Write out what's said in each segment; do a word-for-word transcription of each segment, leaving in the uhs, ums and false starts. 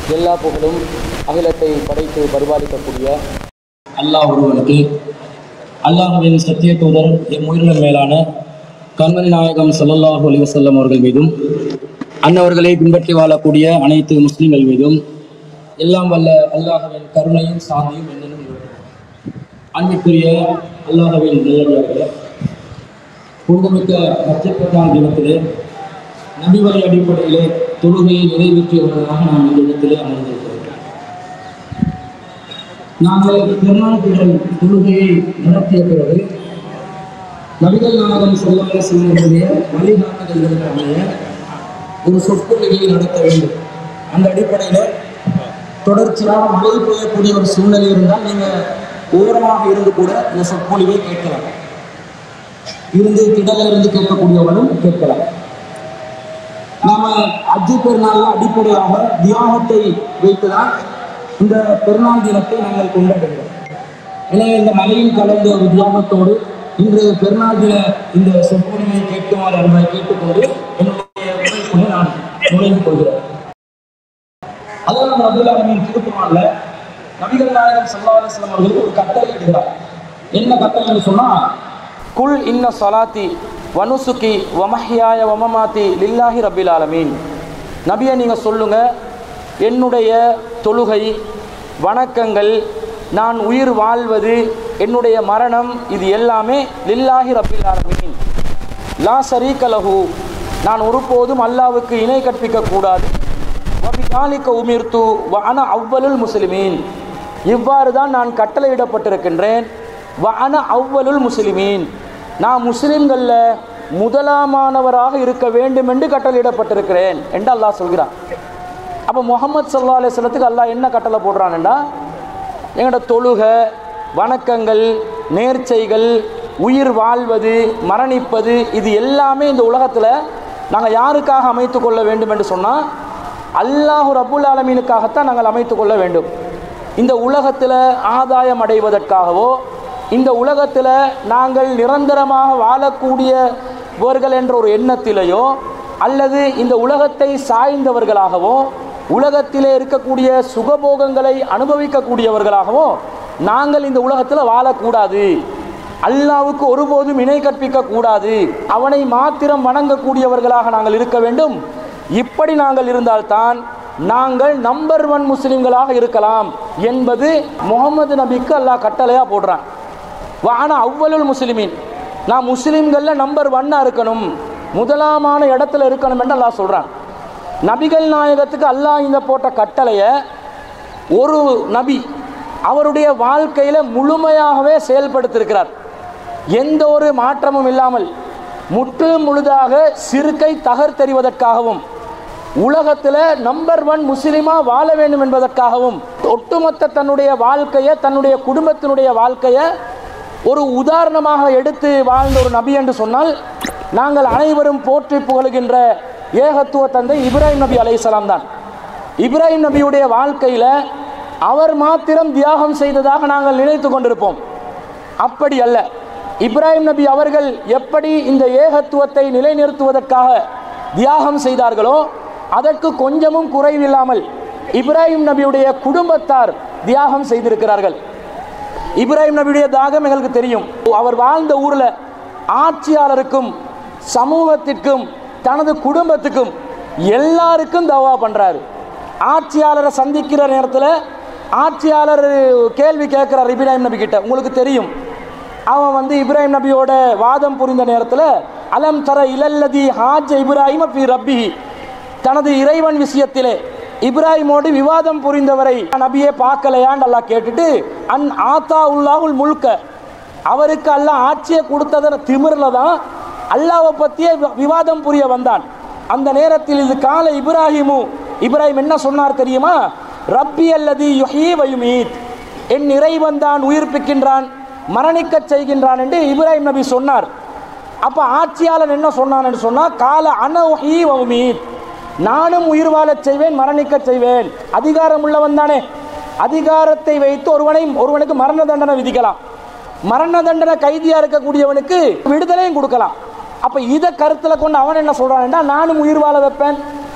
எல்லா புகழும் அகிலத்தை படைத்து பரிபாலிக்கக்கூடிய அல்லாஹ் ஒருவனுக்கு, அல்லாஹ்வின் சத்திய தூதர் எம் உயிரினர் மேலான கண்மணி நாயகம் ஸல்லல்லாஹு அலைஹி வஸல்லம் அவர்கள் மீதும், அன்னவர்களை பின்பற்றி வாழக்கூடிய அனைத்து முஸ்லிம்கள் மீதும் எல்லாம் வல்ல அல்லாஹ்வின் கருணையும் சாந்தியும் என்னென்னும் அன்பிற்குரிய அல்லாஹ்வின் நல்லடியார்களே, புனிதமிக்க ஹஜ் பெருநாள் தினத்திலே நபிவழி அடிப்படையிலே தொழுகையை நிறைவேற்றியவர்களாக நாம் இந்த இடத்திலே அமர்ந்திருக்கிறோம். நாங்கள் பெருநாள் திடல் தொழுகையை நடத்திய பிறகு நபிகள் நாயகம் ஸல்லல்லாஹு அலைஹி வஸல்லம் வழிகாட்டுதல்களுக்கு அமைய ஒரு சொற்பொழிவை நடத்த வேண்டும். அந்த அடிப்படையில் தொடர்ச்சியாக மழை பெய்யக்கூடிய ஒரு சூழ்நிலை இருந்தால் நீங்கள் ஓரமாக இருந்து கூட இந்த சொற்பொழிவை கேட்கலாம். இருந்து திடலில் இருந்து கேட்கக்கூடியவர்களும் கேட்கலாம். நாம ஹஜ் பெருநாள் அடிப்படையாக தியாகத்தை வைத்துதான் இந்த பெருநாள் தினத்தை நாங்கள் கொண்டாடுகிறோம். எனவே இந்த மலையில் கலந்த ஒரு தியாகத்தோடு இன்று பெருநாள் தின இந்த சொற்பொழிவை கேட்குமாறு என்பதை கேட்டுக்கொண்டு என்னுடைய உரைக்குள்ளே நான் நுழைந்து கொள்கிறேன். அல்லாஹ் ரப்பல் ஆலமீன் திருக்குர்ஆன்ல நபிகள் நாயகம் ஸல்லல்லாஹு அலைஹி வஸல்லம் அவர்களுக்கு ஒரு கட்டளை இடுகிறார். என்ன கட்டளைன்னு சொன்னா, குல் இன்ன ஸலாத்தி வனுசுகி வமஹ்யாய வமமாத்தி லில்லாஹி ரப்பில் ஆலமீன். நபியை நீங்கள் சொல்லுங்க, என்னுடைய தொழுகை, வணக்கங்கள், நான் உயிர் வாழ்வது, என்னுடைய மரணம், இது எல்லாமே லில்லாஹி ரப்பில் ஆலமீன். லா ஷரீக லஹு, நான் ஒருபோதும் அல்லாஹ்வுக்கு இணை கற்பிக்க கூடாது. வபிதாலிக உமிர்து வ அன அவ்வலுல் முஸ்லிமீன், இவ்வாறு தான் நான் கட்டளையிடப்பட்டிருக்கின்றேன். வ அன அவ்வலுல் முஸ்லிமீன், நான் முஸ்லிம்களில் முதலாமானவராக இருக்க வேண்டும் என்று கட்டளையிடப்பட்டிருக்கிறேன் என்று அல்லாஹ் சொல்கிறான். அப்போ முஹம்மது ஸல்லல்லாஹு அலைஹி வஸல்லத்துக்கு அல்லாஹ் என்ன கட்டளை போடுறான்டா, எங்களோட தொழுகை, வணக்கங்கள், நேர்ச்சைகள், உயிர் வாழ்வது, மரணிப்பது, இது எல்லாமே இந்த உலகத்தில் நாங்கள் யாருக்காக அமைத்து கொள்ள வேண்டும் என்று சொன்னால் அல்லாஹு ரப்புல் ஆலமீனுக்காகத்தான் நாங்கள் அமைத்து கொள்ள வேண்டும். இந்த உலகத்தில் ஆதாயம் அடைவதற்காகவோ, இந்த உலகத்தில் நாங்கள் நிரந்தரமாக வாழக்கூடியவர்கள் என்ற ஒரு எண்ணத்திலேயோ, அல்லது இந்த உலகத்தை சாய்ந்தவர்களாகவோ, உலகத்திலே இருக்கக்கூடிய சுகபோகங்களை அனுபவிக்கக்கூடியவர்களாகவோ நாங்கள் இந்த உலகத்தில் வாழக்கூடாது. அல்லாஹ்வுக்கு ஒருபோதும் இணை கற்பிக்க கூடாது. அவனை மாத்திரம் வணங்கக்கூடியவர்களாக நாங்கள் இருக்க வேண்டும். இப்படி நாங்கள் இருந்தால்தான் நாங்கள் நம்பர் ஒன் முஸ்லிம்களாக இருக்கலாம் என்பது முகமது நபிக்கு அல்லாஹ் கட்டளையாக போடுறான். வான அவ்வலுல் முஸ்லிமீன், நான் முஸ்லிம்களில் நம்பர் ஒன்னாக இருக்கணும், முதலாமான இடத்துல இருக்கணும் என்று அல்லாஹ் சொல்கிறான். நபிகள் நாயகத்துக்கு அல்லாஹ் இந்த போட்ட கட்டளையை ஒரு நபி அவருடைய வாழ்க்கையில் முழுமையாகவே செயல்படுத்தியிருக்கிறார். எந்த ஒரு மாற்றமும் இல்லாமல் முற்று முழுதாக சிறுக்கை தகர்த்தெறிவதற்காகவும், உலகத்தில் நம்பர் ஒன் முஸ்லிமாக வாழ வேண்டும் என்பதற்காகவும், ஒட்டுமொத்த தன்னுடைய வாழ்க்கையை, தன்னுடைய குடும்பத்தினுடைய வாழ்க்கையை ஒரு உதாரணமாக எடுத்து வாழ்ந்த ஒரு நபி என்று சொன்னால் நாங்கள் அனைவரும் போற்றி புகழுகின்ற ஏகத்துவ தந்தை இப்ராஹிம் நபி அலைஹிஸ்ஸலாம் தான். இப்ராஹிம் நபியுடைய வாழ்க்கையில் அவர் மாத்திரம் தியாகம் செய்ததாக நாங்கள் நினைத்து கொண்டிருப்போம். அப்படி அல்ல. இப்ராஹிம் நபி அவர்கள் எப்படி இந்த ஏகத்துவத்தை நிலைநிறுத்துவதற்காக தியாகம் செய்தார்களோ அதற்கு கொஞ்சமும் குறைவில்லாமல் இப்ராஹிம் நபியுடைய குடும்பத்தார் தியாகம் செய்திருக்கிறார்கள். இப்ராஹிம் நபியுடைய தியாகம் எங்களுக்கு தெரியும். அவர் வாழ்ந்த ஊரில் ஆட்சியாளருக்கும் சமூகத்திற்கும் தனது குடும்பத்துக்கும் எல்லாருக்கும் தவா பண்ணுறாரு. ஆட்சியாளரை சந்திக்கிற நேரத்தில் ஆட்சியாளர் கேள்வி கேட்குறார் இப்ராஹிம் நபி கிட்ட. உங்களுக்கு தெரியும், அவன் வந்து இப்ராஹிம் நபியோட வாதம் புரிந்த நேரத்தில் அலம் தர இலல்லதி ஹாஜ் இப்ராஹிம் ஃபி ரப்பிஹி, தனது இறைவன் விஷயத்திலே இப்ராஹிமோடு விவாதம் புரிந்தவரை நபியே பார்க்கலையான்னு அல்லாஹ் கேட்டுட்டு அன் ஆத்தா உல்லாஹுல் முல்க, அவருக்கு அல்லாஹ் ஆட்சியை கொடுத்ததன் திமிரில் தான் அல்லாஹ்வை பற்றியே விவாதம் புரிய வந்தான். அந்த நேரத்தில் இது கால இப்ராஹிமு, இப்ராஹிம் என்ன சொன்னார் தெரியுமா, ரப்பி அல்லதி யுஹீ வ யுமீத், என் இறைவன் தான் உயிர்ப்பிக்கின்றான், மரணிக்க செய்கின்றான் என்று இப்ராஹிம் நபி சொன்னார். அப்போ ஆட்சியாளன் என்ன சொன்னான் என்று சொன்னால், கால அன உஹீ வ உமீத், நானும் உயிர் வாழச் செய்வேன், மரணிக்க செய்வேன். அதிகாரம் உள்ளவன் தானே, அதிகாரத்தை வைத்து ஒருவனை ஒருவனுக்கு மரண தண்டனை விதிக்கலாம், மரண தண்டனை கைதியாக இருக்கக்கூடியவனுக்கு விடுதலையும் கொடுக்கலாம். அப்போ இதை கருத்தில் கொண்டு அவன் என்ன சொல்கிறான்டா, நானும் உயிர் வாழ வைப்பேன்,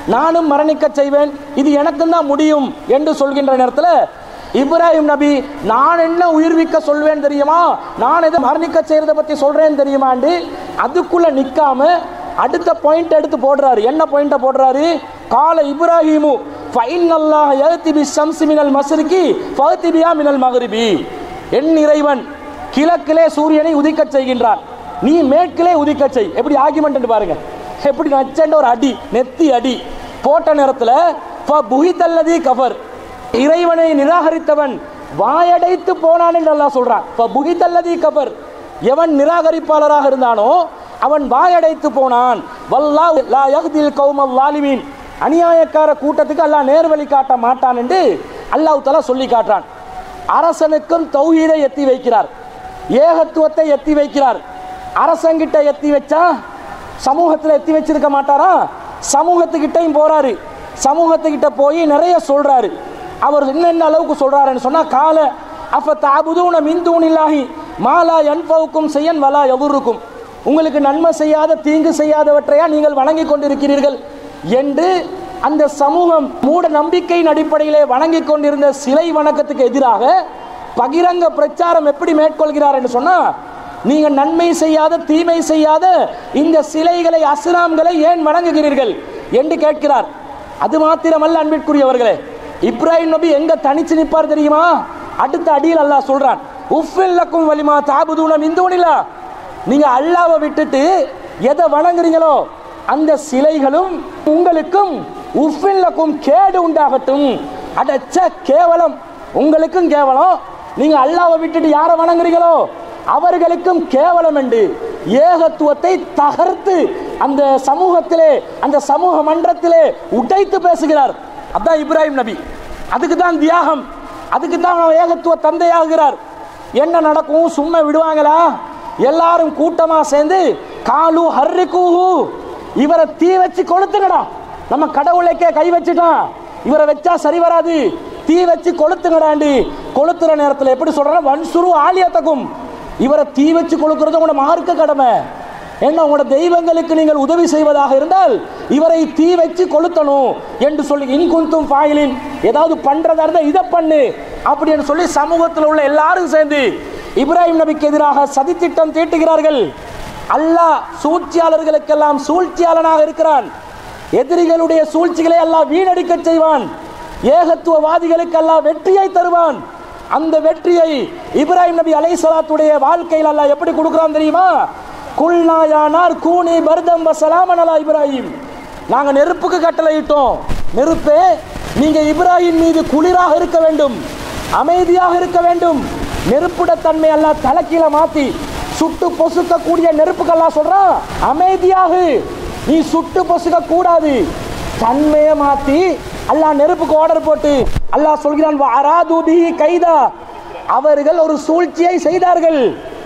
நானும் மரணிக்க செய்வேன், இது எனக்கு தான் முடியும் என்று சொல்கின்ற நேரத்தில் இப்ராஹிம் நபி நான் என்ன உயிர்விக்க சொல்வேன் தெரியுமா, நான் எதை மரணிக்க செய்யறதை பற்றி சொல்றேன் தெரியுமாண்டு அதுக்குள்ள நிற்காம அடுத்த பாயிண்ட் எடுத்து போடுறாரு. என்ன பாயிண்ட போடுறாரு? கால இப்ராஹிமு ஃபைனல்லாஹ யஅதி பிஷம்ஸி மினல் மஸ்ரிகி ஃபஅதி பிஹா மினல் மக்ரிபி. என் இறைவன் கிழக்கிலே சூரியனை உதிக்க செய்கின்றான், நீ மேற்கிலே உதிக்க செய். எப்படி ஆர்குமெண்ட் பாருங்க, எப்படி நச்சண்ட ஒரு அடி, நெத்தி அடி போட்ட நேரத்தில் ஃபபுஹிதல்லதி கஃபர், இறைவனை நிராகரித்தவன் வாயடைத்து போனான் என்று அல்லாஹ் சொல்றான். ஃபபுஹிதல்லதி கஃபர், எவன் நிராகரிப்பாளராக இருந்தானோ அவன் வாயடைத்து போனான். வல்லாஹு லா யஹ்தில் கௌமல் ஸாலிமீன், அநியாயக்கார கூட்டத்துக்கு அல்லாஹ் நேர்வழி காட்ட மாட்டான் என்று அல்லாஹ் தஆலா சொல்லி காட்டுறான். அரசனுக்கும் தௌஹீதை எத்தி வைக்கிறார், ஏகத்துவத்தை எத்தி வைக்கிறார். அரசங்கிட்ட எத்தி வச்சா சமூகத்தில் எத்தி வச்சிருக்க மாட்டாரா? சமூகத்துக்கிட்டையும் போறாரு, சமூகத்துக்கிட்ட போய் நிறைய சொல்றாரு. அவர் என்னென்ன அளவுக்கு சொல்றாருன்னு சொன்னா, கால அஃப தஅபுதூன மின் தூனில்லாஹி மா லா யன்ஃபவுக்கும் ஷையன் வலா யதுர்ருக்கும், உங்களுக்கு நன்மை செய்யாத தீங்கு செய்யாதவற்றையா நீங்கள் வணங்கி கொண்டிருக்கிறீர்கள் என்று அந்த சமூகம் மூட நம்பிக்கையின் அடிப்படையிலே வணங்கி கொண்டிருந்த சிலை வணக்கத்துக்கு எதிராக பகிரங்க பிரச்சாரம் எப்படி மேற்கொள்கிறார் என்று சொன்னா, நீங்க நன்மை செய்யாத தீமை செய்யாத இந்த சிலைகளை அஸ்னாம்களை ஏன் வணங்குகிறீர்கள் என்று கேட்கிறார். அது மாத்திரமல்ல அன்பிற்குரியவர்களே, இப்ராஹிம் நபி எங்க தனிச்சு நிற்பார் தெரியுமா? அடுத்த அடியில் அல்லாஹ் சொல்றான், உஃபில் லக்கும் வலிமா தஅபுதூன மின் தூனில்லாஹ், நீங்க அல்லாஹ்வை விட்டுட்டு எதை வணங்குறீங்களோ அந்த சிலைகளும் உங்களுக்கும் உஃபில் லக்கும் கேடு உண்டாகட்டும். அடச்ச கேவலம், உங்களுக்கும் கேவலம், நீங்க அல்லாஹ்வை விட்டுட்டு யாரை வணங்குறீங்களோ அவர்களுக்கும் கேவலம் என்று ஏகத்துவத்தை தகர்த்து அந்த சமூகத்திலே அந்த சமூக மன்றத்திலே உடைத்து பேசுகிறார். அதான் இப்ராஹிம் நபி. அதுக்கு தான் தியாகம், அதுக்கு தான் ஏகத்துவ தந்தையாகிறார். என்ன நடக்கும்? சும்மா விடுவாங்களா? எல்லாரும் கூட்டமா சேர்ந்து காலு ஹர்ரிகூஹு, இவரை தீ வச்சு கொளுத்துங்கடா, நம்ம கடவுளைக்கே கை வச்சுட்டான், இவரை வச்சா சரி வராது, தீ வச்சு கொளுத்துங்கடாண்டி. கொளுத்துற நேரத்தில் எப்படி சொல்றாங்க? வன்சுரு ஆலியத்தக்கும், இவரை தீ வச்சு கொளுக்கிறது உங்களோட மார்க்க கடமை. என்ன உங்களோட தெய்வங்களுக்கு நீங்கள் உதவி செய்வதாக இருந்தால் இவரை தீ வச்சு கொளுத்தணும் என்று சொல்லி, இன்குந்தும் ஃபாயிலின், ஏதாவது பண்றதா இருந்தால் இதை பண்ணு அப்படின்னு சொல்லி சமூகத்தில் உள்ள எல்லாரும் சேர்ந்து இப்ராஹிம் நபிக்கு எதிராக சதித்திட்டம் தீட்டுகிறார்கள். அல்லாஹ் சூழ்ச்சியாளர்களுக்கெல்லாம் சூழ்ச்சியாளனாக இருக்கிறான். எதிரிகளுடைய சூழ்ச்சிகளை அல்லாஹ் வீணடிக்க செய்வான். ஏகத்துவவாதிகளுக்கு அல்லாஹ் வெற்றியை தருவான். அந்த வெற்றியை இப்ராஹிம் நபி அலைஹிஸ்ஸலாத்துடைய வாழ்க்கையில் அல்லாஹ் எப்படி கொடுக்குறான் தெரியுமா? குல்னா யா நார் கூனி பர்தம் வ ஸலாமன் அலா இப்ராஹிம், நாங்க நெருப்புக்கு கட்டளையிட்டோம், நெருப்பே நீங்க இப்ராஹிம் மீது குளிராக இருக்க வேண்டும், அமைதியாக இருக்க வேண்டும். நெருப்புட தன்மை அல்லாஹ் தலைக்கீழ மாத்தி சுட்டு பொசுக்க கூடிய நெருப்புக்கு அல்லாஹ் சொல்றான், அமைதியாக நீ சுட்டு பொசுக்க கூடாது. தன்மையை மாத்தி அல்லாஹ் நெருப்புக்கு ஆர்டர் போட்டு அல்லாஹ் சொல்கிறான், வஅராது பிஹி கைதா, அவர்கள் ஒரு சூழ்ச்சியை செய்தார்கள்.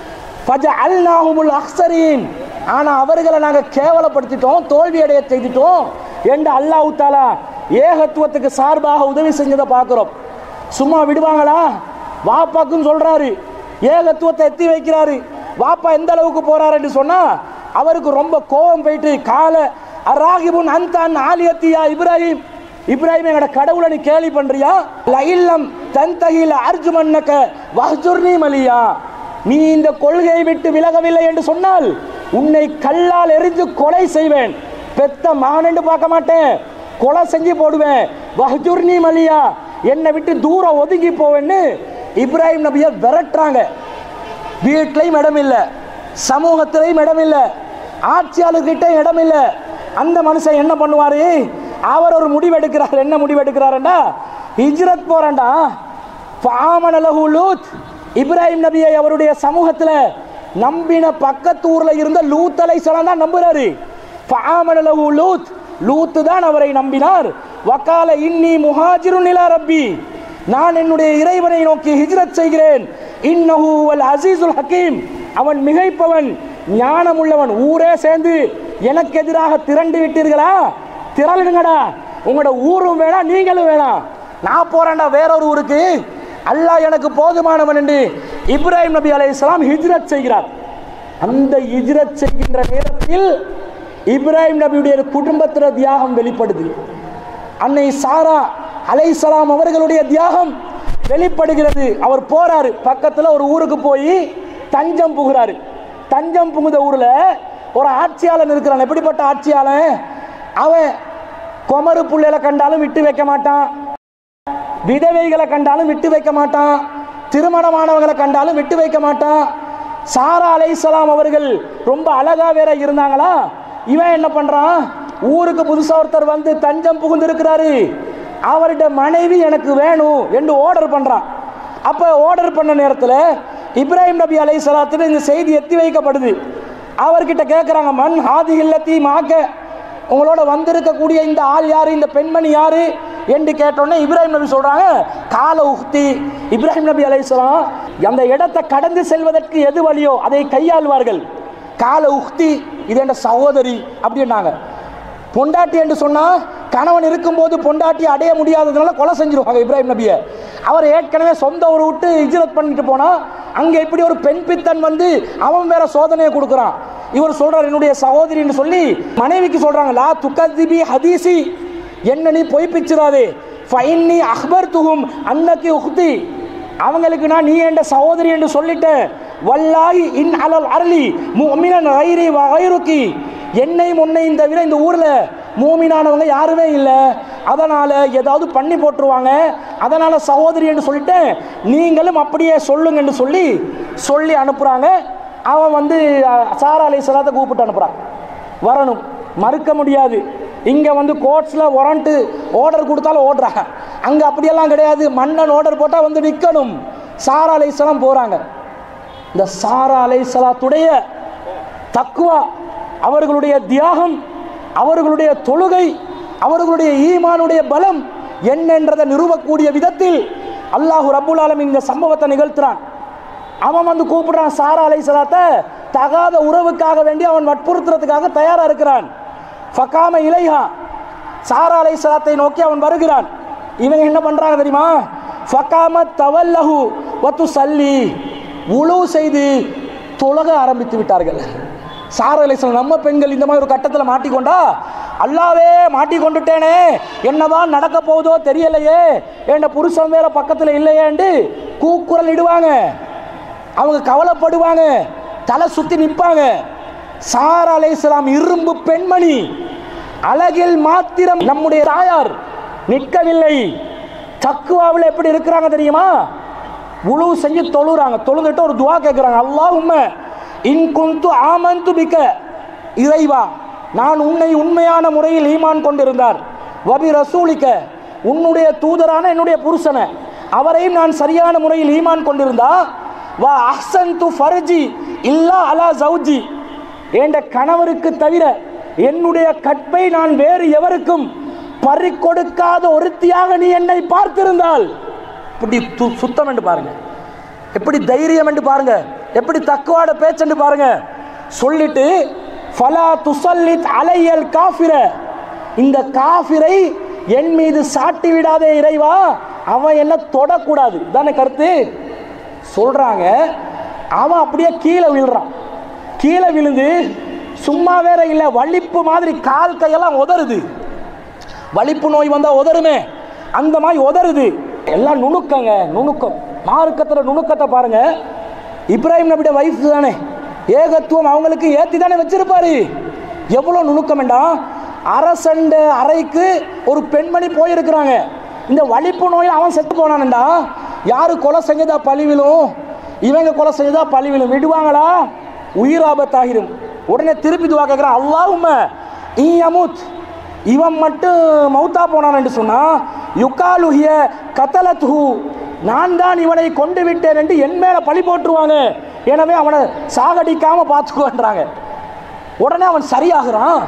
ஃபஜஅல்நாஹுமுல் அக்ஸரீன், ஆனா அவர்களை நாங்க கேவலப்படுத்திட்டோம், தோல்வி அடைய செய்துட்டோம் என்று அல்லாஹ் தஆலா ஏகத்துவத்துக்கு சார்பாக உதவி செஞ்சதை பார்க்கிறோம். சும்மா விடுவாங்களா? வாப்பாக்கும் சொல்றாரு, ஏகத்துவத்தை எத்தி வைக்கிறாரு. வாப்பா எந்த அளவுக்கு போறாரு என்று சொன்னா, அவருக்கு ரொம்ப கோபம் போயிட்டு, கால அராகிபுன் அன்தான் ஆலியத்தியா இப்ராஹிம், இப்ராஹிம் எங்கட கடவுளை நீ கேலி பண்றியா? லஇல்லம் தன்தஹில அர்ஜுமன்னக வஹ்ஜுர்னி மலியா, நீ இந்த கொள்கையை விட்டு விலகவில்லை என்று சொன்னால் உன்னை கல்லால் எரிஞ்சு கொலை செய்வேன். பெத்த மகன் என்று பார்க்க மாட்டேன், கொலை செஞ்சு போடுவேன். வஹ்ஜுர்னி மலியா, என்னை விட்டு தூரம் ஒதுங்கி போவேன்னு இப்ராஹிம் நபியை விரட்டுறாங்க. வீட்டிலையும் இடம் இல்லை, சமூகத்திலையும் இடம் இல்லை, ஆட்சியாளர்கிட்ட இடம் இல்லை. அந்த மனுஷன் என்ன பண்ணுவாரு? அவர் ஒரு முடிவெடுக்கிறார். என்ன முடிவெடுக்கிறாருண்டா, ஹிஜ்ரத் போறாண்டா. ஃபாமனலஹு லூத், இப்ராஹிம் நபியை அவருடைய சமூகத்தில் நம்பின பக்கத்து ஊர்ல இருந்த லூத் அலைஹிஸ்ஸலாம் தான் நம்புறாரு. ஃபாமனலஹு லூத், லூத் தான் அவரை நம்பினார். வகால இன்னி முஹாஜிருன் இலா ரப்பி, நான் என்னுடைய இறைவனை நோக்கி ஹிஜ்ரத் செய்கிறேன். இன்னஹு வல் அஸீஸுல் ஹக்கீம், அவன் மிகைப்பவன், ஞானம் உள்ளவன். ஊரே சேர்ந்து எனக்கு எதிராக திரண்டு விட்டீர்களா? திரளுங்கடா, உங்களோட ஊரும் வேணாம் நீங்களும் வேணாம், நான் போறேன்டா வேறொரு ஊருக்கு, அல்லாஹ் எனக்கு போதுமானவன் என்று இப்ராஹிம் நபி அலைஹிஸ்ஸலாம் ஹிஜ்ரத் செய்கிறார். அந்த ஹிஜ்ரத் செய்கின்ற நேரத்தில் இப்ராஹிம் நபியுடைய குடும்பத்தில் தியாகம் வெளிப்படுது. அன்னை சாரா அலைஹிஸ்ஸலாம் அவர்களுடைய தியாகம் வெளிப்படுகிறது. அவர் போறாரு, பக்கத்தில் ஒரு ஊருக்கு போய் தஞ்சம் புகுறாரு. தஞ்சம் புகுந்த ஊரில் ஒரு ஆட்சியாளன் இருக்கிறான். எப்படிப்பட்ட ஆட்சியாளன்? அவன் குமரு புள்ளைகளை கண்டாலும் விட்டு வைக்க மாட்டான், விதவைகளை கண்டாலும் விட்டு வைக்க மாட்டான், திருமணமானவங்களை கண்டாலும் விட்டு வைக்க மாட்டான். சாரா அலைஹிஸ்ஸலாம் அவர்கள் ரொம்ப அழகா வேற இருந்தாங்களா, இவன் என்ன பண்றான், ஊருக்கு புதுசா ஒருத்தர் வந்து தஞ்சம் புகுந்து இருக்கிறாரு, அவருடைய மனைவி எனக்கு வேணும் என்று ஆர்டர் பண்றான். அப்ப ஆர்டர் பண்ண நேரத்தில் இப்ராஹிம் நபி அலைஹிஸ்ஸலாத்துக்கு இந்த செய்தி எத்தி வைக்கப்படுது. அவர்கிட்ட கேட்குறாங்க, மன் ஹாதி இல்லத்தி மாக்க, உங்களோட வந்திருக்கக்கூடிய இந்த ஆள் யாரு, இந்த பெண்மணி யாரு என்று கேட்டோன்னே இப்ராஹிம் நபி சொல்றாங்க, கால உக்தி. இப்ராஹிம் நபி அலைஹிஸ்ஸலாம் அந்த இடத்தை கடந்து செல்வதற்கு எது வழியோ அதை கையாள்வார்கள். கால உக்தி, இது என்ற சகோதரி அப்படின்னாங்க. பொண்டாட்டி என்று சொன்னா கணவன் இருக்கும்போது பொண்டாட்டி அடைய முடியாததுனால கொலை செஞ்சிருவாங்க இப்ராஹிம் நபியை. அவர் ஏற்கனவே சொந்த ஊரை விட்டு ஹிஜ்ரத் பண்ணிட்டு போனா அங்க இப்படி ஒரு பெண் பித்தன் வந்து அவன் வேற சோதனையை கொடுக்குறான். இவர் சொல்றார், என்னுடைய சகோதரி என்று சொல்லி மனைவிக்கு சொல்றாங்க, லா துகதிபி ஹதீசி, என்ன நீ பொய்ப்பிச்சிடாதே, ஃபைன்னி அக்பர்துஹும் அன்னகி உக்தி, அவங்களுக்கு நான் நீ என்ற சகோதரி என்று சொல்லிட்டேன். வல்லாஹி இன் அலல் அர்லி முஃமினன் கைரி வ கைருகி, என்னையும் உன்னையும் தவிர இந்த ஊர்ல மூமினானவங்க யாருமே இல்லை, அதனால ஏதாவது பண்ணி போட்டுருவாங்க, அதனால சகோதரி என்று சொல்லிட்டேன், நீங்களும் அப்படியே சொல்லுங்க என்று சொல்லி சொல்லி அனுப்புறாங்க. அவன் வந்து சாரா அலைஹிஸ்ஸலாத்தை கூப்பிட்டு அனுப்புறான், வரணும், மறுக்க முடியாது. இங்கே வந்து கோர்ட்ஸில் வாரண்ட் ஆர்டர் கொடுத்தாலும் ஓடுறாங்க, அங்கே அப்படியெல்லாம் கிடையாது, மன்னன் ஆர்டர் போட்டால் வந்து நிற்கணும். சாரா அலைஹிஸ்ஸலாம் போகிறாங்க. இந்த சாரா அலைஹிஸ்ஸலாத்துடைய தக்வா, அவர்களுடைய தியாகம், அவர்களுடைய தொழுகை, அவர்களுடைய ஈமானுடைய பலம் என்னன்றதை நிறுவக்கூடிய விதத்தில் அல்லாஹு ரப்புல் ஆலமீன் இந்த சம்பவத்தை நிகழ்த்துறான். அவன் வந்து கூப்பிடுறான் சாரா அலைஹிஸ்ஸலாத்தை, தகாத உறவுக்காக வேண்டி அவன் வற்புறுத்துறதுக்காக தயாரா இருக்கிறான். ஃபகாம இலைஹா, சாரா அலைஹிஸ்ஸலாத்தை நோக்கி அவன் வருகிறான். இவங்க என்ன பண்றாங்க தெரியுமா, ஃபகாம தவல்லஹு வத்து சல்லி, உளு செய்து தொழுக ஆரம்பித்து விட்டார்கள். சாரா அலைஹிஸ்ஸலாம், நம்ம பெண்கள் இந்த மாதிரி ஒரு கட்டத்தில் மாட்டிக்கொண்டா, அல்லாவே மாட்டிக்கொண்டுட்டேனே, என்னதான் நடக்க போகுதோ தெரியலையே, என்ற புருஷன் வேற பக்கத்தில் இல்லையே என்று கூக்குரல் இடுவாங்க, அவங்க கவலைப்படுவாங்க, தலை சுத்தி நிற்பாங்க. சாரா அலைஹிஸ்ஸலாம் இரும்பு பெண்மணி, அழகில் மாத்திரம் நம்முடைய தாயார் நிற்கவில்லை. தக்வாவில் எப்படி இருக்கிறாங்க தெரியுமா, உளு செஞ்சு தொழுறாங்க, தொழுதுட்டு ஒரு துவா கேட்கிறாங்க, அல்லாஹும்ம இன் குன்து ஆமன்து பிக, இறைவா நான் உன்னை உண்மையான முறையில் ஈமான் கொண்டிருந்தார், வபி ரசூலிக்க, உன்னுடைய தூதரான என்னுடைய புருஷனை அவரையும் நான் சரியான முறையில் ஈமான் கொண்டிருந்தா, வா அஹ்சன்து ஃபர்ஜி இல்லா அலா ஜௌஜி, என்ற கணவருக்கு தவிர என்னுடைய கற்பை நான் வேறு எவருக்கும் பறிக்கொடுக்காத ஒருத்தியாக நீ என்னை பார்த்திருந்தால், இப்படி சுத்தம் என்று பாருங்க, எப்படி தைரியம் என்று பாருங்க, எப்படி தக்குவாட பேச்சென்று பாருங்க. சொல்லிட்டு ஃபலா துஸல்லித் அலையல் காஃபிர, இந்த காஃபிரை என் மீது சாட்டி விடாதே இறைவா, அவன் என்ன தொடக்கூடாது தானே கருத்து சொல்றாங்க. அவன் அப்படியே கீழே விழுறான், கீழே விழுந்து சும்மா வேற இல்லை, வலிப்பு மாதிரி கால் கையெல்லாம் உதறுது, வலிப்பு நோய் வந்தா உதறுமே அந்த மாதிரி உதறுது. எல்லாம் நுணுக்கங்க, நுணுக்கம், மார்க்கத்துல நுணுக்கத்தை பாருங்க. இப்ராஹிம் நபியோட வைஃப் தானே, ஏகத்துவம் அவங்களுக்கு ஏத்தி தானே வச்சிருப்பாரு, எவ்வளவு நுணுக்கம் என்றா, அரசண்ட அறைக்கு ஒரு பெண்மணி போயிருக்கிறாங்க, இந்த வலிப்பு நோய் அவன் செத்து போனான்டா, யாரு கொலை செஞ்சதா பழிவிலும், இவங்க கொலை செஞ்சதா பழிவிலும், விடுவாங்களா, உயிர் ஆபத்தாகிரும். உடனே திருப்பி துவா கேட்கிறான், அல்லாஹும்ம இயமுத், இவன் மட்டும் மௌத்தா போனான் என்று சொன்னா, யுகாலுஹிய கதலத்ஹு, நான் தான் இவனை கொண்டு விட்டேன் என்று என் மேல பழி போட்டுருவாங்க, எனவே அவனை சாகடிக்காம பார்த்துக்குவான்றாங்க. உடனே அவன் சரியாகிறான்.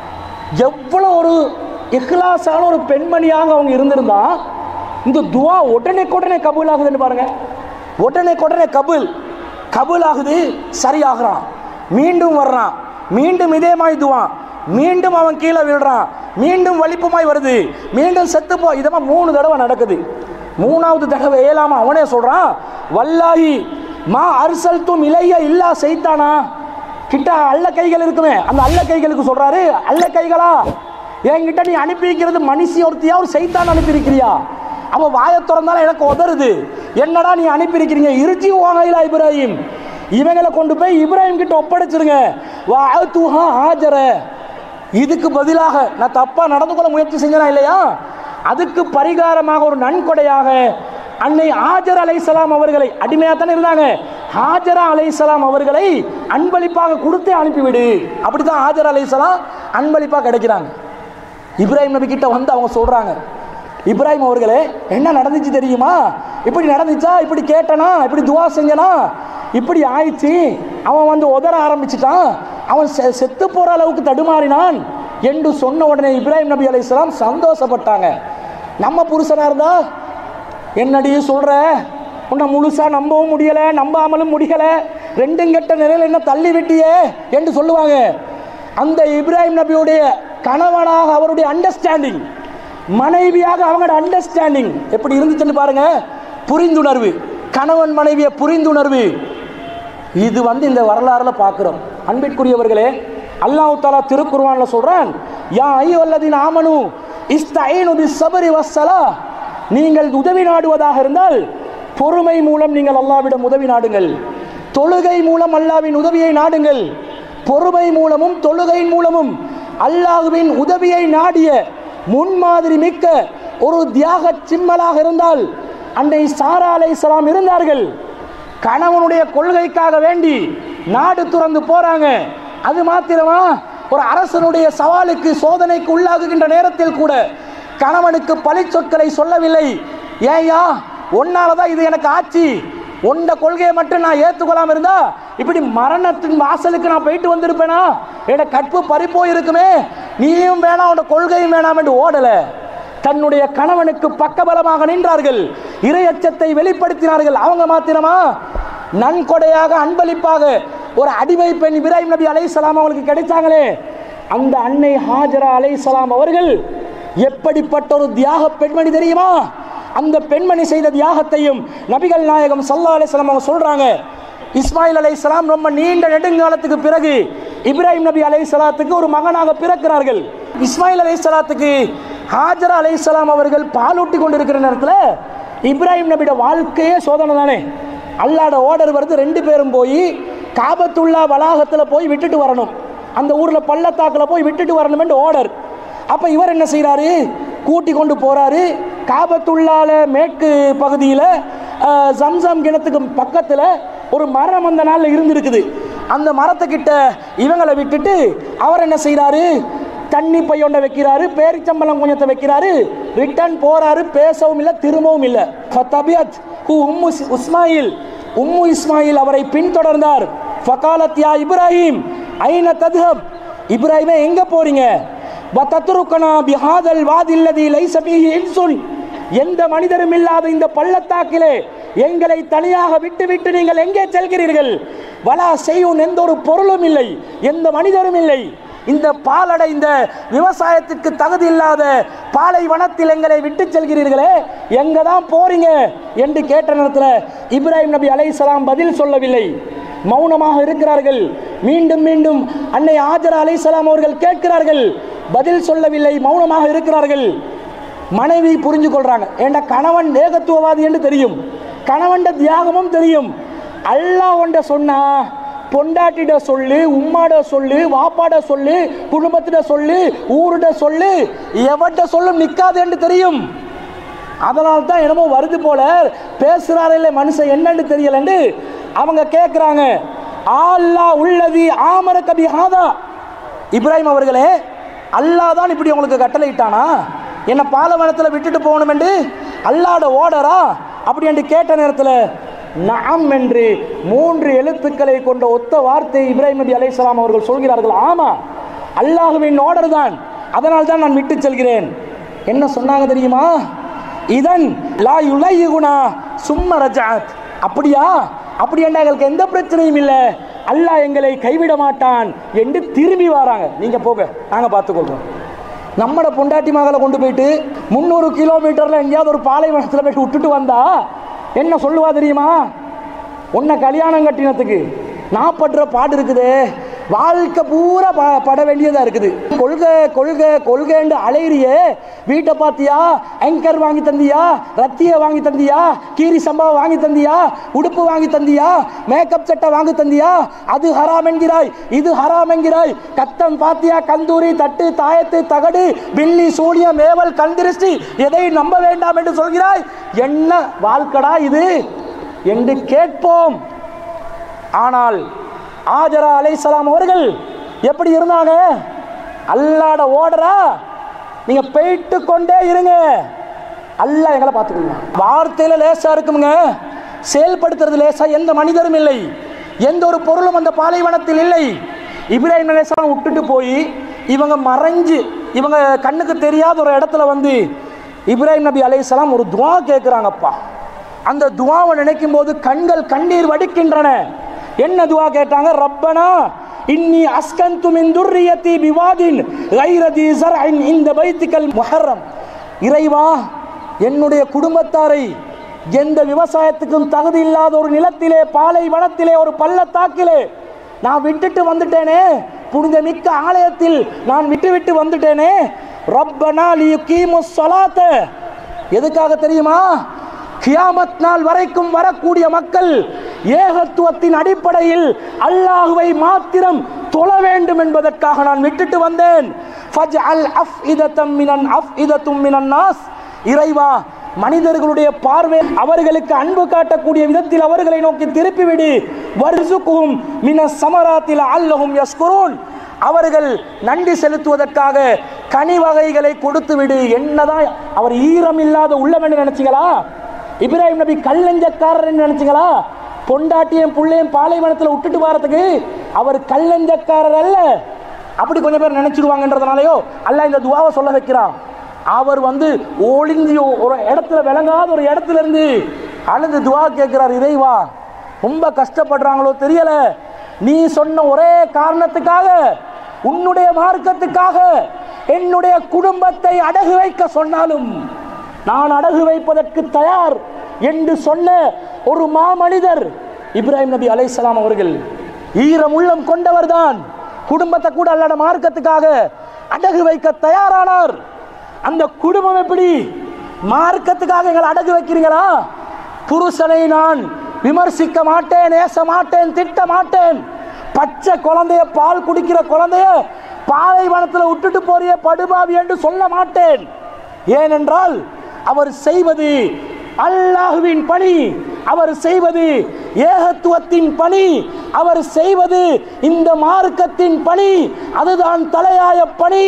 எவ்வளவு ஒரு இஹ்லாஸான ஒரு பெண்மணியாக அவங்க இருந்திருந்தா இந்த துவா உடனே உடனே கபூல் ஆகுதுன்னு பாருங்க, உடனே உடனே கபூல் கபூல் ஆகுது, சரியாகிறான், மீண்டும் வர்றான், மீண்டும் இதே மாதிரி துவா, மீண்டும் அவன் கீழே விழுறான், மீண்டும் வலிப்புமாய் வருது, மீண்டும் செத்து போ, இதமா மூணு தடவை நடக்குது. மூணாவது தடவை ஏழாம அவனே சொல்றான், வல்லாஹி மா அர்சல்தும் இலைய இல்லா செய்தானா, கிட்ட அல்ல கைகள் இருக்குமே, அந்த அல்ல கைகளுக்கு சொல்றாரு, அல்ல கைகளா என்கிட்ட நீ அனுப்பி வைக்கிறது மனுஷி ஒருத்தியா ஒரு சைத்தான் அனுப்பி இருக்கிறியா? அவ வாயை திறந்தாலும் எனக்கு உதறுது, என்னடா நீ அனுப்பி இருக்கிறீங்க? இருச்சி வாங்கலா இப்ராஹிம், இவங்களை கொண்டு போய் இப்ராஹிம் கிட்ட ஒப்படைச்சிருங்க. வஅதுஹா ஹாஜர, இதுக்கு பதிலாக நான் தப்பா நடந்து கொள்ள முயற்சி செஞ்சனா இல்லையா, அதுக்கு பரிகாரமாக ஒரு நன்கொடையாக அன்னை ஹாஜர் அலைஹிஸ்ஸலாம் அவர்களை, அடிமையாக தானே இருந்தாங்க, ஹாஜரா அலைஹிஸ்ஸலாம் அவர்களை அன்பளிப்பாக கொடுத்தே அனுப்பிவிடு. அப்படித்தான் ஹாஜர் அலைஹிஸ்ஸலாம் அன்பளிப்பாக கிடைக்கிறாங்க. இப்ராஹிம் நபி கிட்ட வந்து அவங்க சொல்றாங்க, இப்ராஹிம் அவர்களே என்ன நடந்துச்சு தெரியுமா? இப்படி நடந்துச்சா, இப்படி கேட்டனா, இப்படி துவா செஞ்சனா, இப்படி ஆயிடுச்சு. அவன் வந்து உதற ஆரம்பிச்சுட்டான், அவன் செத்து போற அளவுக்கு தடுமாறினான் என்று சொன்ன உடனே இப்ராஹிம் நபி அலைஹிஸ்ஸலாம் சந்தோஷப்பட்டாங்க. நம்ம புருஷனா இருந்தா என்னடி சொல்ற, உன்னை முழுசா நம்பவும் முடியல, நம்பாமலும் முடியல, ரெண்டும் கெட்ட நிலையில் என்ன தள்ளி விட்டியே என்று சொல்லுவாங்க. அந்த இப்ராஹிம் நபியுடைய கணவனாக அவருடைய அண்டர்ஸ்டாண்டிங், மனைவியாக அவங்களோட அண்டர்ஸ்டாண்டிங் எப்படி இருந்துச்சுன்னு பாருங்க. புரிந்துணர்வு, கணவன் மனைவிய புரிந்துணர்வு, இது வந்து இந்த வரலாறுல பார்க்கிறோம். அன்பிற்குரியவர்களே, அல்லாஹ் தஆலா திருக்குர்ஆன்ல சொல்றான், யா அய்யுஹல்லதீன ஆமனு இஸ்தஈனு பிஸ்ஸப்ரி வஸ்ஸலாஹ், நீங்கள் உதவி நாடுவதாக இருந்தால் பொறுமை மூலம் நீங்கள் அல்லாஹ்விடம் உதவி நாடுங்கள், தொழுகை மூலம் அல்லாஹ்வின் உதவியை நாடுங்கள். பொறுமை மூலமும் தொழுகையின் மூலமும் அல்லாஹ்வின் உதவியை நாடிய முன்மாதிரி மிக்க ஒரு தியாக சிம்மலாக இருந்தால் அன்னை சாரா அலைஹிஸ்ஸலாம் இருந்தார்கள். கணவனுடைய கொள்கைக்காக வேண்டி நாடு துறந்து போறாங்க. அது மாத்திரமா, ஒரு அரசனுடைய சவாலுக்கு சோதனைக்கு உள்ளாகுகின்ற நேரத்தில் கூட கணவனுக்கு பழி சொற்களை சொல்லவில்லை. ஏயா ஒன்னாலதான் இது எனக்கு ஆட்சி, உண்ட கொள்கையை மட்டும் நான் ஏற்றுக்கொள்ளாம இருந்தா இப்படி மரணத்தின் வாசலுக்கு நான் போயிட்டு வந்திருப்பேனா, என்னோட கற்பு பறிப்போய் இருக்குமே, நீயும் வேணாம் உன்னோட கொள்கையும் வேணாம் என்று ஓடல. தன்னுடைய கணவனுக்கு பக்கபலமாக நின்றார்கள், இறையச்சத்தை வெளிப்படுத்தினார்கள். அவங்க மாத்திரமா, நன்கொடையாக அன்பளிப்பாக ஒரு அடிமை பெண் இப்ராஹிம் நபி அலைஹிஸ்ஸலாம் அவங்களுக்கு கிடைச்சாங்களே, அந்த அன்னை ஹாஜரா அலைஹிஸ்ஸலாம் அவர்கள் எப்படிப்பட்ட ஒரு தியாக பெண்மணி தெரியுமா? அந்த பெண்மணி செய்த தியாகத்தையும் நபிகள் நாயகம் ஸல்லல்லாஹு அலைஹி வஸல்லம் அவங்க சொல்றாங்க. இஸ்மாயில் அலைஹிஸ்ஸலாம் ரொம்ப நீண்ட நெடுங்காலத்துக்கு பிறகு இப்ராஹிம் நபி அலைஹிஸ்ஸலாத்துக்கு ஒரு மகனாக பிறக்கிறார்கள். இஸ்மாயில் அலைஹிஸ்ஸலாத்துக்கு ஹாஜரா அலைஹிஸ்ஸலாம் அவர்கள் பாலூட்டி கொண்டிருக்கிற நேரத்தில் இப்ராஹிம் நபியோட வாழ்க்கையே சோதனை தானே. அல்லாஹ்வோட ஆர்டர் வருது, ரெண்டு பேரும் போய் காபத்துல்லா வளாகத்தில் போய் விட்டுட்டு வரணும், அந்த ஊரில் பள்ளத்தாக்கில் போய் விட்டுட்டு வரணும் என்று ஆர்டர். அப்போ இவர் என்ன செய்கிறாரு, கூட்டி கொண்டு போகிறாரு. காபத்துள்ளால மேற்கு பகுதியில் ஜம்சம் கிணத்துக்கு பக்கத்தில் ஒரு மரம் அந்த நாளில் இருந்திருக்குது. அந்த மரத்துக்கிட்ட இவங்களை விட்டுட்டு அவர் என்ன செய்கிறாரு, தண்ணி பையொண்ட வைக்கிறாரு, பேரிச்சம்பளம் கொஞ்சத்தை வைக்கிறாரு, ரிட்டர்ன் போறாரு. பேசவும் இல்லை, திரும்பவும் இல்லை. ஃபதபியத் ஹு உம்மு இஸ்மாயில், உம்மு இஸ்மாயில் அவரை பின்தொடர்ந்தார். ஃபகாலத் யா இப்ராஹிம் ஐன தத்ஹப், இப்ராஹிமே எங்க போறீங்க? வதத்ருகனா பிஹாதல் வாதில்லதி லைஸ ஃபீஹி இன்சுன், எந்த மனிதரும் இல்லாத இந்த பள்ளத்தாக்கிலே எங்களை தனியாக விட்டு விட்டு நீங்கள் எங்கே செல்கிறீர்கள்? வலா செய்யும், எந்த ஒரு பொருளும் இல்லை, எந்த மனிதரும் இல்லை, இந்த பாலடைந்த விவசாயத்திற்கு தகுதி இல்லாத பாலைவனத்தில் எங்களை விட்டு செல்கிறீர்களே, எங்க தான் போறீங்க என்று கேட்ட நேரத்தில் இப்ராஹிம் நபி அலைஹிஸ்ஸலாம் பதில் சொல்லவில்லை, மௌனமாக இருக்கிறார்கள். மீண்டும் மீண்டும் அன்னை ஹாஜரா அலைஹிஸ்ஸலாம் அவர்கள் கேட்கிறார்கள், பதில் சொல்லவில்லை, மௌனமாக இருக்கிறார்கள். மனைவி புரிஞ்சு கொள்றாங்க, ஏண்டா கணவன் ஏகத்துவவாதி என்று தெரியும், கணவன் தியாகமும் தெரியும். அல்லாஹ் ஒன்றை சொன்னா பொண்டாட்டிட சொல்லு, உம்மாட சொல்லு, வாப்பாட சொல்லு, குடும்பத்திட சொல்லு, ஊருட சொல்லு, எவட்ட சொல்லும் நிற்காது என்று தெரியும். அதனால தான் என்னமோ வருது போல பேசுறாரு இல்லை மனுஷன் என்னன்னு தெரியலன்னு அவங்க கேட்குறாங்க. அல்லாஹ் உள்ளதி ஆமர கபி ஹாதா, இப்ராஹிம் அவர்களே அல்லாஹ் தான் இப்படி உங்களுக்கு கட்டளை இட்டானா, என்னை பாலைவனத்தில் விட்டுட்டு போகணும் என்று அல்லாஹ்வோட ஓடரா அப்படி என்று கேட்ட நேரத்தில் நஅம் என்று மூன்று எழுத்துக்களை கொண்ட ஒத்த வார்த்தை இப்ராஹிம் நபி அலைஹிஸ்ஸலாம் அவர்கள் சொல்கிறார்கள். ஆமா, அல்லாஹ்வின் ஆர்டர் தான், அதனால் தான் நான் விட்டு செல்கிறேன். என்ன சொன்னாங்க தெரியுமா? இதன் லா யுலையுனா சும்ம ரஜஅத், அப்படியா, அப்படி எங்களுக்கு எந்த பிரச்சனையும் இல்லை, அல்லாஹ் எங்களை கைவிட மாட்டான் என்று திரும்பி வராங்க. நீங்க போக, நாங்க பார்த்துக்கொள்றோம். நம்மட பொண்டாட்டி மகளை கொண்டு போயிட்டு முந்நூறு கிலோமீட்டர்ல எங்கேயாவது ஒரு பாலைவனத்தில் போயிட்டு விட்டுட்டு வந்தா என்ன சொல்லுவா தெரியுமா? உன்னை கல்யாணம் கட்டினத்துக்கு நான் படுற பாடு இருக்குது, வாழ்க்கை பூரா பட வேண்டியதா இருக்குது. கொள்கை கொள்கை கொள்கைன்னு அலையிறிய வீட்டை பார்த்தியா, ஆங்கர் வாங்கி தந்தியா, ரத்தியை வாங்கி தந்தியா, கீரி சம்பாவை வாங்கி தந்தியா, உடுப்பு வாங்கி தந்தியா, மேக்கப் செட்டை வாங்கி தந்தியா, அது ஹராம் என்கிறாய், இது ஹராம் என்கிறாய். கத்தம் பாத்தியா, கந்தூரி, தட்டு, தாயத்து, தகடு, பில்லி, சூனியம், மேவல், கந்திருஷ்டி, எதை நம்ப வேண்டாம் என்று சொல்கிறாய். என்ன வாழ்க்கடா இது என்று கேட்போம். ஆனால் ஆஜரா அலைஹிஸ்ஸலாம் அவர்கள் எப்படி இருந்தாங்க? அல்லாஹ்ட ஓடரா நீங்க போயிட்டு கொண்டே இருங்க, அல்லாஹ் எங்களை பார்த்துக்கணும். வார்த்தையில லேசா இருக்குங்க, செயல்படுத்துறது லேசா எந்த மனிதரும் இல்லை, எந்த ஒரு பொருளும் அந்த பாலைவனத்தில் இல்லை. இப்ராஹிம் அலைஹிஸ்ஸலாம் விட்டுட்டு போய் இவங்க மறைஞ்சு இவங்க கண்ணுக்கு தெரியாத ஒரு இடத்துல வந்து இப்ராஹிம் நபி அலைஹிஸ்ஸலாம் ஒரு துவா கேட்குறாங்கப்பா. அந்த துவாவை நினைக்கும் போது கண்கள் கண்ணீர் வடிக்கின்றன. என்ன துவா கேட்டாங்க? ரப்பனா இன்னி அஸ்கன்து மின் துர்ரியத்தி பிவாதின் கைர தி ஸர்இன் இந்த பைத்திகல் முஹர்ரம். இறைவா, என்னுடைய குடும்பத்தாரை எந்த விவசாயத்துக்கும் தகுதி இல்லாத ஒரு நிலத்திலே, பாலைவனத்திலே, ஒரு பள்ளத்தாக்கிலே நான் விட்டுட்டு வந்துட்டேனே, புனித மிக்க ஆலயத்தில் நான் விட்டு விட்டு வந்துட்டேனே. ரப்பனா லியுகீமுஸ் ஸலாத்த, எதுக்காக தெரியுமா? கியாமத் நாள் வரைக்கும் வரக்கூடிய மக்கள் ஏகத்துவத்தின் அடிப்படையில் அல்லாஹ்வை மாத்திரம் தொழ வேண்டும் என்பதற்காக நான் விட்டுட்டு வந்தேன். ஃபஜ்அல் அஃஇததம் மினன் அஃஇததும் மினன் நாஸ், இறைவா மனிதர்களுடைய பார்வை அவர்களுக்கு அன்பு காட்டக்கூடிய விதத்தில் அவர்களை நோக்கி திருப்பிவிடு. வர்சுகுஹும் மினஸ் ஸமராத்தில் அல்லஹும் யஸ்குரூன், அவர்கள் நன்றி செலுத்துவதற்காக கனி வகைகளை கொடுத்து விடு. என்னதான் அவர் ஈரம் இல்லாத உள்ளம் என்று நினைச்சீங்களா? இப்ராஹிம் நபி கல்லஞ்சக்காரர் என்று நினைச்சீங்களா? பொண்டாட்டியும் புள்ளையும் பாலைவனத்தில் விட்டுட்டு வரதுக்கு அவர் கல்லஞ்சக்காரர் அல்ல. அப்படி கொஞ்சம் பேர் நினைச்சிடுவாங்கன்றதுனாலயோ அல்லாஹ் இந்த துவாவை சொல்ல வைக்கிறான். அவர் வந்து ஒளிஞ்சி ஒரு இடத்துல விளங்காத ஒரு இடத்துல இருந்து அழுது துவா கேட்கிறார். இறைவா, ரொம்ப கஷ்டப்படுறாங்களோ தெரியல, நீ சொன்ன ஒரே காரணத்துக்காக, உன்னுடைய மார்க்கத்துக்காக என்னுடைய குடும்பத்தை அடகு வைக்க சொன்னாலும் நான் அடகு வைப்பதற்கு தயார் என்று சொன்ன ஒரு மாமனிதர் இப்ராஹிம் நபி அலைஹிஸ்ஸலாம் அவர்கள். ஈரம் உள்ளம் கொண்டவர் தான். குடும்பத்தை கூட அல்லாஹ்வுடைய மார்க்கத்துக்காக அடகு வைக்க தயாரானார். அந்த குடும்பம் எப்படி? மார்க்கத்துக்காக எங்களை அடகு வைக்கிறீங்களா? புருஷனை நான் விமர்சிக்க மாட்டேன், நேச மாட்டேன், திட்ட மாட்டேன். பச்சை குழந்தைய, பால் குடிக்கிற குழந்தைய பாலைவனத்தில் விட்டுட்டு போறிய படுபாவி என்று சொல்ல மாட்டேன். ஏனென்றால் அவர் செய்வது அல்லாஹ்வின் பணி, அவர் செய்வது ஏகத்துவத்தின் பணி, அவர் செய்வது இந்த மார்க்கத்தின் பணி, அதுதான் தலையாய பணி.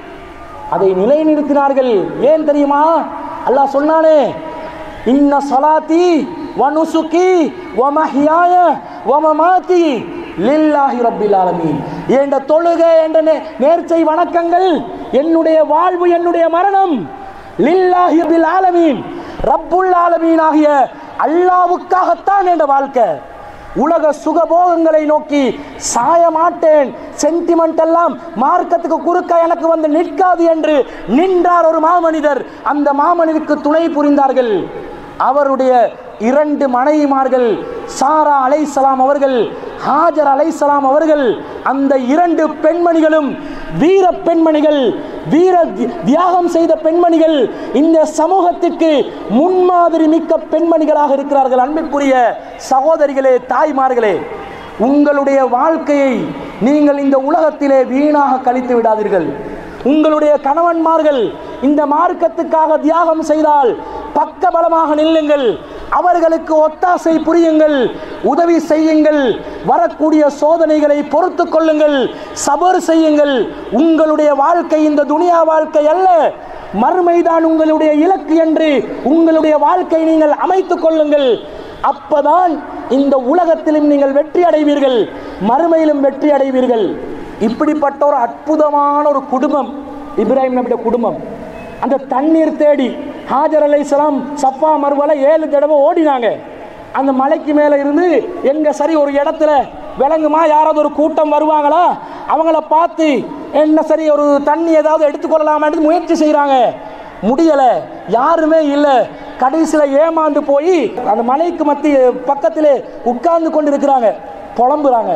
அதை நிலைநிறுத்தினார்கள். ஏன் தெரியுமா? அல்லாஹ் சொன்னானே, இன்ன ஸலாத்தி வ நுசுகி வ மஹ்யாய வ மமாத்தி லில்லாஹி ரப்பில் ஆலமீன். என்ற தொழுகை, என்ற நேர்ச்சை வணக்கங்கள், என்னுடைய வாழ்வு, என்னுடைய மரணம் லில்லாஹி ரப்பில் ஆலமீன், ரப்புல் ஆலமீன் ஆகிய அல்லாஹ்வுக்காகத்தான் என்ற வாழ்க்கை. உலக சுகபோகங்களை நோக்கி சாய மாட்டேன், சென்டிமெண்ட் எல்லாம் மார்க்கத்துக்கு குறுக்க எனக்கு வந்து நிற்காது என்று நின்றார் ஒரு மாமனிதர். அந்த மாமனிதருக்கு துணை புரிந்தார்கள் அவருடைய இரண்டு மனைவிமார்கள், சாரா அலைஹிஸ்ஸலாம் அவர்கள், ஹாஜர் அலைஹிஸ்ஸலாம் அவர்கள். அந்த இரண்டு பெண்மணிகளும் வீர பெண்மணிகள், வீர தியாகம் செய்த பெண்மணிகள், இந்த சமூகத்திற்கு முன்மாதிரி மிக்க பெண்மணிகளாக இருக்கிறார்கள். அன்பிற்குரிய சகோதரிகளே, தாய்மார்களே, உங்களுடைய வாழ்க்கையை நீங்கள் இந்த உலகத்திலே வீணாக கழித்து விடாதீர்கள். உங்களுடைய கணவன்மார்கள் இந்த மார்க்கத்துக்காக தியாகம் செய்தால் பக்க பலமாக நில்லுங்கள், அவர்களுக்கு ஒத்தாசை புரியுங்கள், உதவி செய்யுங்கள், வரக்கூடிய சோதனைகளை பொறுத்து கொள்ளுங்கள், சபர் செய்யுங்கள். உங்களுடைய வாழ்க்கை இந்த துனியா வாழ்க்கை அல்ல, மறுமைதான் உங்களுடைய இலக்கு என்று உங்களுடைய வாழ்க்கை நீங்கள் அமைத்துக் கொள்ளுங்கள். அப்பதான் இந்த உலகத்திலும் நீங்கள் வெற்றி அடைவீர்கள், மறுமையிலும் வெற்றி அடைவீர்கள். இப்படிப்பட்ட ஒரு அற்புதமான ஒரு குடும்பம் இப்ராஹிம் நபியுடைய குடும்பம். அந்த தண்ணீர் தேடி ஹாஜர் அலைஹிஸ்ஸலாம் சஃபா மர்வல ஏழு தடவை ஓடினாங்க. அந்த மலைக்கு மேலே இருந்து எங்க சரி ஒரு இடத்துல விளங்குமா, யாராவது ஒரு கூட்டம் வருவாங்களா, அவங்கள பார்த்து என்ன சரி ஒரு தண்ணி ஏதாவது எடுத்துக்கொள்ளலாமான்னு முயற்சி செய்கிறாங்க. முடியலை, யாருமே இல்லை. கடைசியில் ஏமாந்து போய் அந்த மலைக்கு மத்திய பக்கத்திலே உட்கார்ந்து கொண்டு இருக்கிறாங்க, புலம்புறாங்க.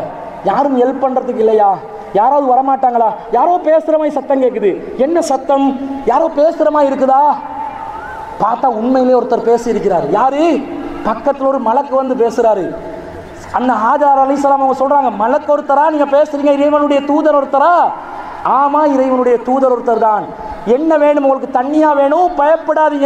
யாரும் ஹெல்ப் பண்றதுக்கு இல்லையா? யாராவது வரமாட்டாங்களா? யாரோ பேசுற மாதிரி சத்தம் கேட்குது. என்ன சத்தம்? யாரோ பேசுற மாதிரி இருக்குதா? பார்த்தா உண்மையிலே ஒருத்தர் பேசி இருக்கிறார். யாரு? பக்கத்தில் ஒரு மலக்கு வந்து பேசுறாரு. அண்ணா ஹாஜர் அலைஹிஸ்ஸலாம் அவங்க சொல்றாங்க, மலக்கு ஒருத்தரா நீங்க பேசுறீங்க? இறைவனுடைய தூதர் ஒருத்தரா? ஆமா, இறைவனுடைய தூதர் ஒருத்தர் தான். என்ன வேணும் உங்களுக்கு? தண்ணியா வேணும்? பயப்படாதீங்க.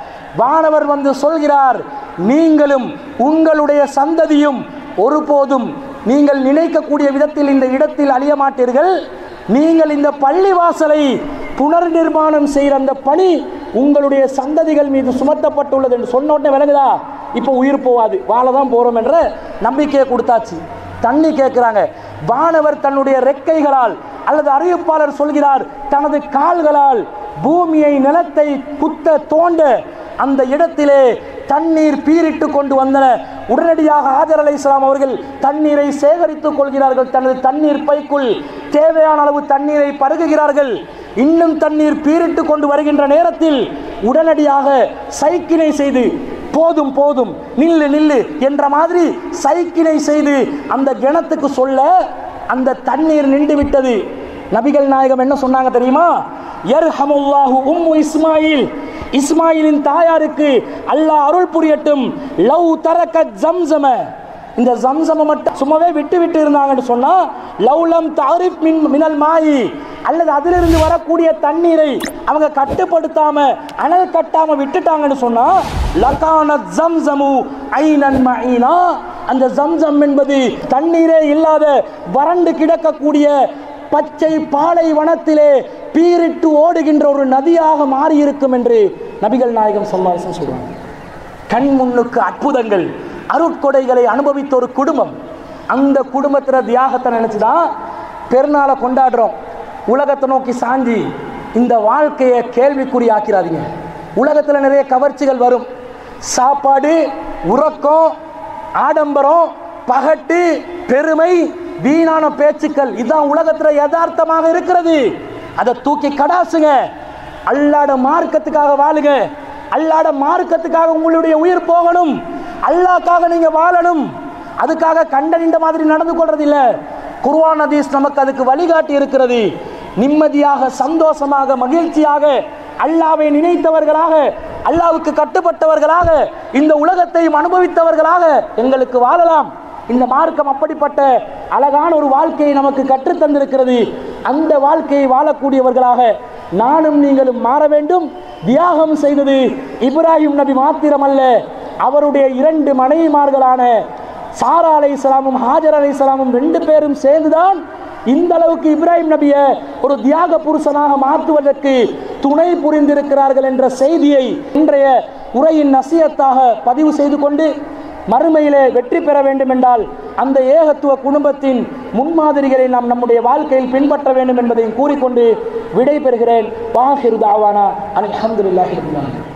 வானவர் வந்து சொல்கிறார், நீங்களும் உங்களுடைய சந்ததியும் ஒருபோதும் நீங்கள் நினைக்கக்கூடிய விதத்தில் இந்த இடத்தில் அழிய மாட்டீர்கள். நீங்கள் இந்த பள்ளிவாசலை புனர் நிர்மாணம் செய்கிற அந்த பணி உங்களுடைய சந்ததிகள் மீது சுமத்தப்பட்டுள்ளது என்று சொன்ன உடனே விளங்குதா? இப்போ உயிர் போவாது, வாழ தான் போறோம் என்ற நம்பிக்கையை கொடுத்தாச்சு. தண்ணி கேட்கிறாங்க. வானவர் தன்னுடைய ரெக்கைகளால் அல்லது அறிவிப்பாளர் சொல்கிறார் தனது கால்களால் பூமியை நிலத்தை குத்த தோண்ட அந்த இடத்திலே தண்ணீர் பீரிட்டு கொண்டு வந்தன. உடனடியாக ஹாஜர் அலைஹிஸ்ஸலாம் அவர்கள் தண்ணீரை சேகரித்துக் கொள்கிறார்கள். தனது தண்ணீர் பைக்குள் தேவையான அளவு தண்ணீரை பருகுகிறார்கள். இன்னும் தண்ணீர் பீரிட்டு கொண்டு வருகின்ற நேரத்தில் உடனடியாக சைக்கினை செய்து, போதும் போதும் நில்லு நில்லு என்ற மாதிரி சைக்கினை செய்து அந்த கிணத்துக்கு சொல்ல அந்த தண்ணீர் நின்று விட்டது. நபிகள் நாயகம் என்ன சொன்னாங்க தெரியுமா? யர்ஹமுல்லாஹு உம்மு இஸ்மாயில், இஸ்மாயிலின் தாயாருக்கு அல்லாஹ் அருள் புரியட்டும். லவ் தரக்கத் ஜம்ஸம, இந்த ஜம்ஸம மட்டும் சும்மாவே விட்டு விட்டு இருந்தாங்கன்னு சொன்னா, லவ்லம் தஅரிஃப் மின் மினல் மாயி, அல்லது அதிலிருந்து வரக்கூடிய தண்ணீரை அவங்க கட்டுப்படுத்தாம அனல் கட்டாம விட்டுட்டாங்கன்னு சொன்னா, லகானத் ஜம்ஸமு ஐனன் மஈனா, அந்த ஜம்ஸம் என்பது தண்ணீரே இல்லாத வறண்டு கிடக்கக்கூடிய பச்சை பாலைவனத்திலே பீரிட்டு ஓடுகின்ற ஒரு நதியாக மாறி இருக்கும் என்று நபிகள் நாயகம் ஸல்லல்லாஹு அலைஹி வஸல்லம் சொல்றாங்க. கண் முன்னுக்கு அற்புதங்கள், அருட்கொடைகளை அனுபவித்த ஒரு குடும்பம். அந்த குடும்பத்தில் தியாகத்தை நினைச்சுதான் பெருநாளை கொண்டாடுறோம். உலகத்தை நோக்கி சாஞ்சி இந்த வாழ்க்கையை கேள்விக்குறியாக்கிறாதீங்க. உலகத்தில் நிறைய கவர்ச்சிகள் வரும். சாப்பாடு, உறக்கம், ஆடம்பரம், பகட்டு, பெருமை, வீணான பேச்சுக்கள், இதுதான் உலகத்தில் யதார்த்தமாக இருக்கிறது. அதை தூக்கி கடாசுங்க. அல்லாஹ்ட மார்க்கத்துக்காக வாழுங்க. அல்லாஹ்ட மார்க்கத்துக்காக உங்களுடைய உயிர் போகணும். அல்லாஹ்க்காக நீங்க வாழணும். அதுக்காக கண்டனின்ற மாதிரி நடந்து கொள்றது இல்ல. குர்ஆன் ஹதீஸ் நமக்கு அதுக்கு வழிகாட்டி இருக்கிறது. நிம்மதியாக, சந்தோஷமாக, மகிழ்ச்சியாக, அல்லாஹ்வை நினைத்தவர்களாக, அல்லாஹ்வுக்கு கட்டுப்பட்டவர்களாக, இந்த உலகத்தையும் அனுபவித்தவர்களாக எங்களுக்கு வாழலாம். இந்த மார்க்கம் அப்படிப்பட்ட அழகான ஒரு வாழ்க்கையை நமக்கு கற்றுத் தந்திருக்கிறது. அந்த வாழ்க்கையை வாழக்கூடியவர்களாக நானும் நீங்களும் மாற வேண்டும். தியாகம் செய்தது இப்ராஹிம் நபி மாத்திரமல்ல, அவருடைய இரண்டு மனைவிமார்களான சாரா அலைஹிஸ்ஸலாமும் ஹாஜர் அலைஹிஸ்ஸலாமும் ரெண்டு பேரும் சேர்ந்துதான் இந்த அளவுக்கு இப்ராஹிம் நபியை ஒரு தியாக புருஷனாக மாற்றுவதற்கு துணை புரிந்திருக்கிறார்கள் என்ற செய்தியை இன்றைய உரையின் நசியத்தாக பதிவு செய்து கொண்டு, மறுமையிலே வெற்றி பெற வேண்டும் என்றால் அந்த ஏகத்துவ குடும்பத்தின் முன்மாதிரிகளை நாம் நம்முடைய வாழ்க்கையில் பின்பற்ற வேண்டும் என்பதையும் கூறிக்கொண்டு விடை பெறுகிறேன். வாஹிரு தாவானா அல்ஹம்துலில்லாஹி ரப்பில் ஆலமீன்.